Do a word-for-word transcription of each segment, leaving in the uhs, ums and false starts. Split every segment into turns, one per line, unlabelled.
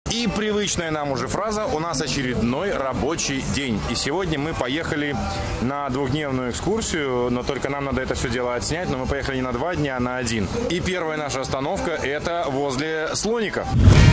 И привычная нам уже фраза: у нас очередной рабочий день. И сегодня мы поехали на двухдневную экскурсию, но только нам надо это все дело отснять. Но мы поехали не на два дня, а на один. И первая наша остановка — это возле слоников.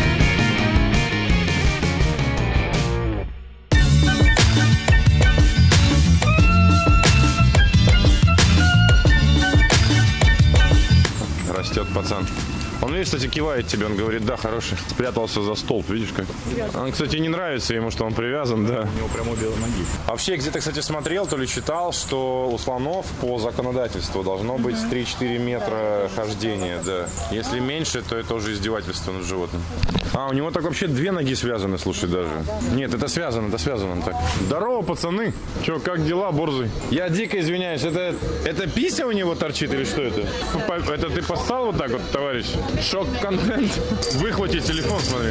Растет пацан. Он, видишь, кстати, кивает тебе, он говорит: да, хороший. Спрятался за столб, видишь как? Он, кстати, не нравится ему, что он привязан, да.
У него прямо обе ноги.
Вообще, где-то, кстати, смотрел, то ли читал, что у слонов по законодательству должно быть три-четыре метра хождения, да. Если меньше, то это уже издевательство над животным. А, у него так вообще две ноги связаны, слушай, даже. Нет, это связано, это связано так. Здорово, пацаны. Че, как дела, борзый? Я дико извиняюсь, это, это пися у него торчит или что это? Это ты поссал вот так вот, товарищ? Шок-контент. Выхвати телефон, смотри.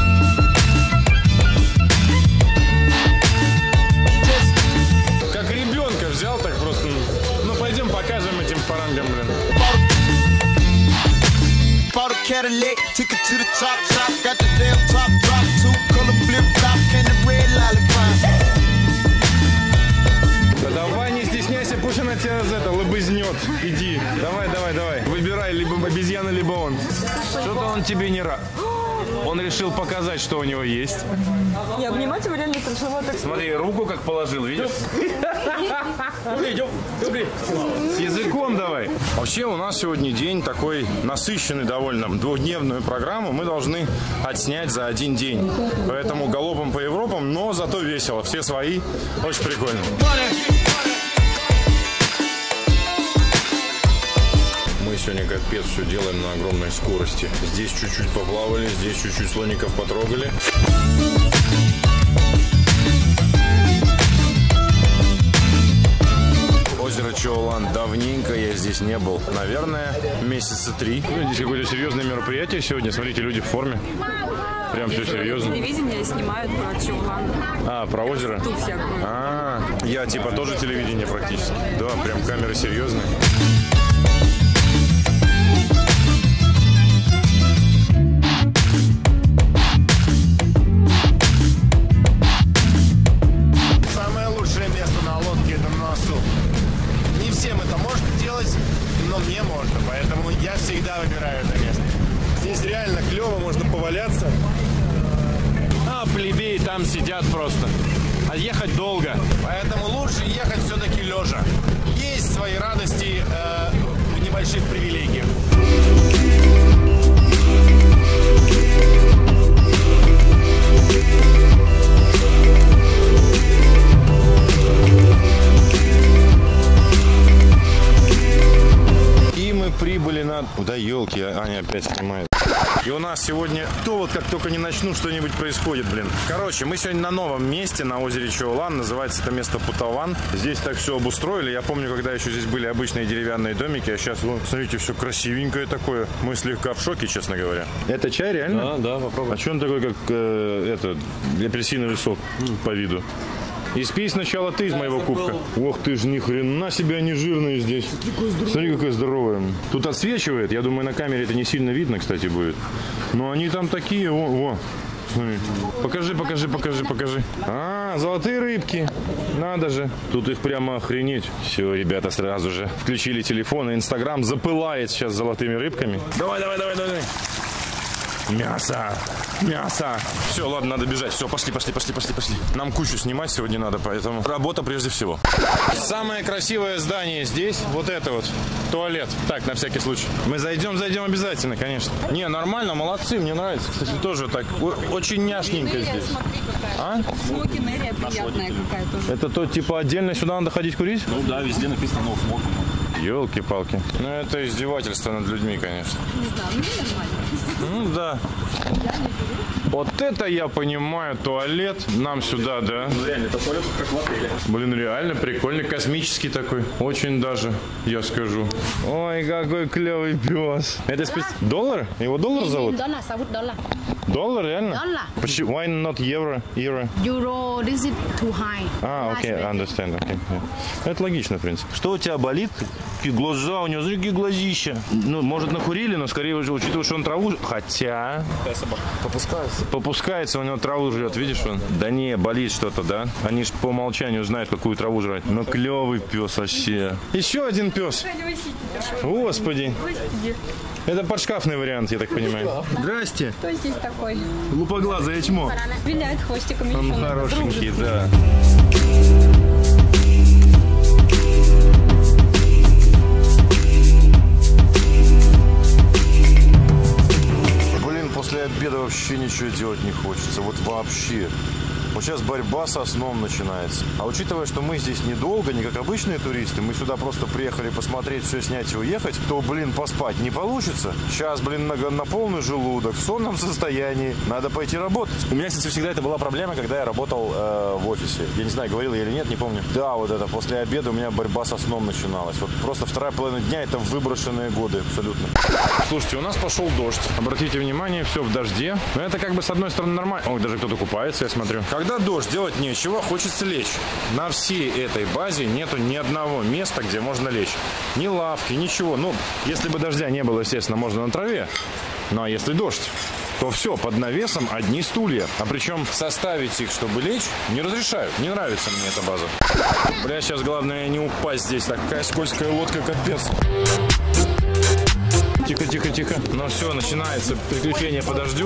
Как ребенка взял так просто. Ну, пойдем покажем этим фарангам, блин. Да давай, не стесняйся, пусть она тебя за это лобызнет. Иди, давай, давай, давай. Выбирай, либо обезьяна, либо он. Что-то он тебе не рад. Он решил показать, что у него есть.
Я обнимать его реально трешила так.
Смотри, руку как положил, видишь? С языком давай. Вообще у нас сегодня день такой насыщенный довольно. Двухдневную программу мы должны отснять за один день. Поэтому галопом по Европам, но зато весело. Все свои. Очень прикольно. Мы сегодня капец все делаем на огромной скорости. Здесь чуть-чуть поплавали, здесь чуть-чуть слоников потрогали. Озеро Чоулан. Давненько я здесь не был. Наверное, месяца три. Здесь какое-то серьезное мероприятие сегодня. Смотрите, люди в форме. Прям все серьезно.
Телевидение снимают про Чоулан.
А, про озеро?
Ту всякую.
А, я типа тоже телевидение практически. Да, прям камеры серьезные.
Я всегда выбираю это место. Здесь реально клево, можно поваляться.
А плебеи там сидят просто. А ехать долго.
Поэтому лучше ехать все-таки лежа. Есть свои радости э, в небольших привилегиях.
Прибыли на... Да елки, Аня опять снимает. И у нас сегодня то вот как только не начну, что-нибудь происходит, блин. Короче, мы сегодня на новом месте, на озере Чоулан. Называется это место Путаван. Здесь так все обустроили. Я помню, когда еще здесь были обычные деревянные домики, а сейчас, вот, смотрите, все красивенькое такое. Мы слегка в шоке, честно говоря. Это чай, реально?
Да, да, попробуй.
А что он такой, как э, это, апельсиновый сок mm. по виду? И спей сначала ты из моего кубка. Ох ты ж, ни хрена себе они жирные здесь. Смотри, какая здоровая. Тут отсвечивает. Я думаю, на камере это не сильно видно, кстати, будет. Но они там такие, о, о. Смотри. Покажи, покажи, покажи, покажи. А, золотые рыбки. Надо же. Тут их прямо охренеть. Все, ребята, сразу же включили телефон, и Инстаграм запылает сейчас золотыми рыбками. Давай, давай, давай, давай. Мясо! Мясо! Все, ладно, надо бежать. Все, пошли, пошли, пошли, пошли, пошли. Нам кучу снимать сегодня надо, поэтому работа прежде всего. Самое красивое здание здесь, вот это вот, туалет. Так, на всякий случай. Мы зайдем, зайдем обязательно, конечно. Не, нормально, молодцы, мне нравится. Кстати, тоже так, очень няшненько здесь. А?
Смокинерия приятная какая-то.
Это то, типа, отдельно сюда надо ходить курить?
Ну да, везде написано «No smoking».
Елки-палки. Ну, это издевательство над людьми, конечно.
Не знаю, мне нормально.
Ну, да. Вот это я понимаю, туалет нам сюда, да?
Ну, реально, это туалет как в отеле.
Блин, реально прикольный, космический такой. Очень даже, я скажу. Ой, какой клевый пес. Это спец... Доллар? Его доллар зовут?
Доллар, зовут доллар.
Доллар, реально?
Dollar.
Почему? Why not евро? Euro?
Euro, this is too high.
А, окей, okay, understand. Okay, yeah. Это логично, в принципе. Что у тебя болит? Какие глаза у него, смотри, какие глазища. Ну, может, накурили, но скорее уже, учитывая, что он траву... Хотя...
Попускается.
Попускается, у него траву жрет, видишь он? Да не, болит что-то, да? Они же по умолчанию знают, какую траву жрать. Ну, клевый пес вообще. Еще один пес. Господи. Это подшкафный вариант, я так понимаю. Здрасте.
Кто здесь такой?
Лупоглазое чмо.
Виляет хвостиком.
Он хорошенький, да. Блин, после обеда вообще ничего делать не хочется. Вот вообще. Вот сейчас борьба со сном начинается. А учитывая, что мы здесь недолго, не как обычные туристы, мы сюда просто приехали посмотреть, все снять и уехать, то, блин, поспать не получится. Сейчас, блин, на, на полный желудок, в сонном состоянии. Надо пойти работать. У меня, кстати, всегда это была проблема, когда я работал э, в офисе. Я не знаю, говорил я или нет, не помню. Да, вот это, после обеда у меня борьба со сном начиналась. Вот просто вторая половина дня — это выброшенные годы, абсолютно. Слушайте, у нас пошел дождь. Обратите внимание, все в дожде. Но это как бы с одной стороны нормально. Ой, даже кто-то купается, я смотрю. Когда дождь, делать нечего, хочется лечь. На всей этой базе нету ни одного места, где можно лечь. Ни лавки, ничего. Ну, если бы дождя не было, естественно, можно на траве. Ну, а если дождь, то все, под навесом одни стулья. А причем составить их, чтобы лечь, не разрешают. Не нравится мне эта база. Бля, сейчас главное не упасть здесь. Такая скользкая лодка, капец. Тихо, тихо, тихо. Ну все, начинается приключение по дождю.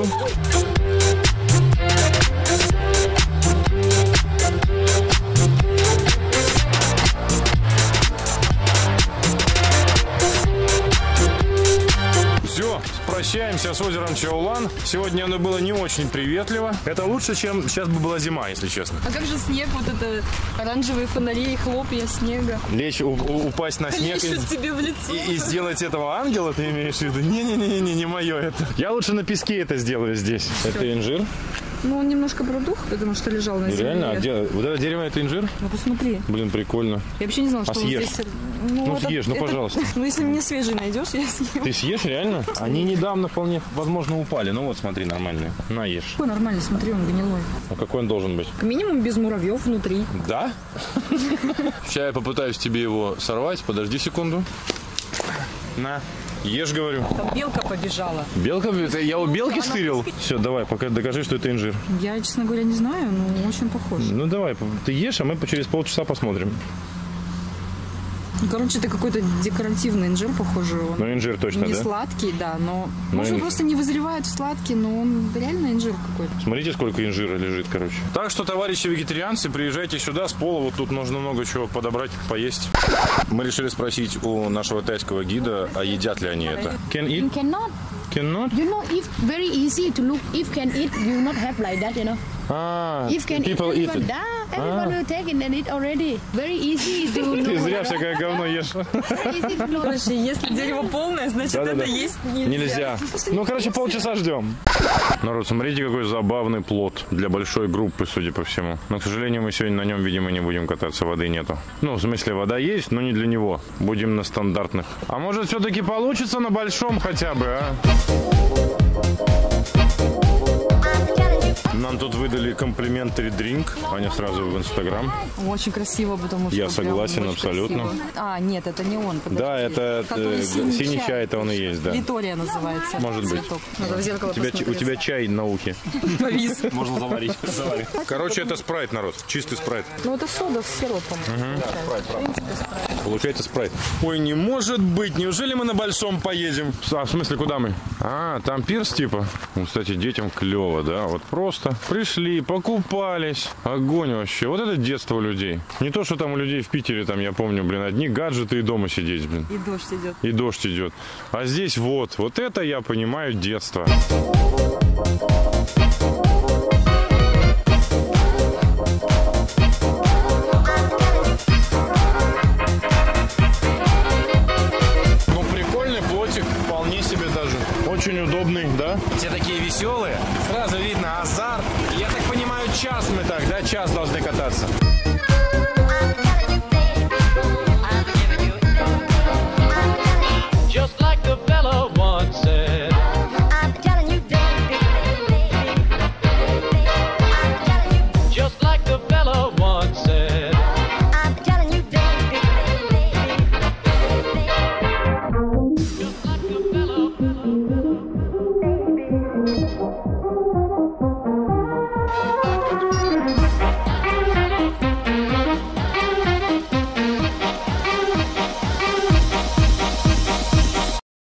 Все, прощаемся с озером Чаолан. Сегодня оно было не очень приветливо. Это лучше, чем сейчас бы была зима, если честно.
А как же снег, вот это оранжевые фонари и хлопья снега?
Лечь, у, у, упасть на снег и,
тебе в лицо.
И, и сделать этого ангела, ты имеешь в виду? Не-не-не, не мое это. Я лучше на песке это сделаю здесь. Все. Это инжир?
Ну, он немножко продух, потому что лежал на земле.
Реально? А где, вот это дерево — это инжир?
Ну, посмотри.
Блин, прикольно.
Я вообще не знала, что
а съешь?
здесь...
Ну, ну съешь, ну,
это...
пожалуйста.
Ну, если мне свежий найдешь, я съем.
Ты съешь, реально? Они недавно вполне, возможно, упали. Ну вот, смотри, нормальные. На, ешь.
Какой нормальный, смотри, он гнилой.
А какой он должен быть?
К минимуму без муравьев внутри.
Да? Сейчас я попытаюсь тебе его сорвать. Подожди секунду. На. Ешь, говорю.
Там белка побежала.
Белка? Я у белки стырил? Все, давай, пока докажи, что это инжир.
Я, честно говоря, не знаю, но очень похож.
Ну давай, ты ешь, а мы через полчаса посмотрим.
Короче, это какой-то декоративный инжир, похоже. Он
ну, инжир точно,
не
да?
Не сладкий, да, но...
но
Может,
ин...
он просто не вызревает в сладкий, но он реально инжир какой-то.
Смотрите, сколько инжира лежит, короче. Так что, товарищи вегетарианцы, приезжайте сюда, с пола вот тут нужно много чего подобрать, поесть. Мы решили спросить у нашего тайского гида, а едят ли они это. Can eat?
You cannot.
Cannot?
You know, if very easy to look, if can eat, you not have like that, you know.
А,
if can
people
eat,
eat it.
Да, everyone will take it and eat already. Very easy to look.
Ты зря всякое говно ешь.
Короче, если дерево полное, значит,
да, да,
это
да.
есть нельзя.
Нельзя. Ну, короче, полчаса ждем. Народ, смотрите, какой забавный плот для большой группы, судя по всему. Но, к сожалению, мы сегодня на нем, видимо, не будем кататься, воды нету. Ну, в смысле, вода есть, но не для него. Будем на стандартных. А может, все-таки получится на большом хотя бы, а? Нам тут выдали комплиментарий дринк. Аня сразу в Инстаграм.
Очень красиво, потому что...
Я согласен, абсолютно.
Красиво. А, нет, это не он. Подожди.
Да, это э, синий, синий чай, чай, это он и есть, да.
Витория называется.
Может быть.
Надо в зеркало
у тебя, у тебя чай на ухе.
Повис.
Можно заварить.
Короче, это спрайт, народ. Чистый спрайт.
Ну, это сода с сиропом.
Угу. Да, спрайт, спрайт. Получается спрайт. Ой, не может быть. Неужели мы на большом поедем? А, в смысле, куда мы? А, там пирс типа. Ну, кстати, детям клево, да? Вот просто пришли, покупались. Огонь вообще. Вот это детство людей. Не то, что там у людей в Питере, там, я помню, блин, одни гаджеты и дома сидеть, блин.
И дождь идет.
И дождь идет. А здесь вот. Вот это я понимаю детство. Ну, прикольный плотик. Вполне себе даже. Очень удобный, да? Все такие веселые. Сразу видно азарт. Я так понимаю, час мы так, да? Час должны кататься.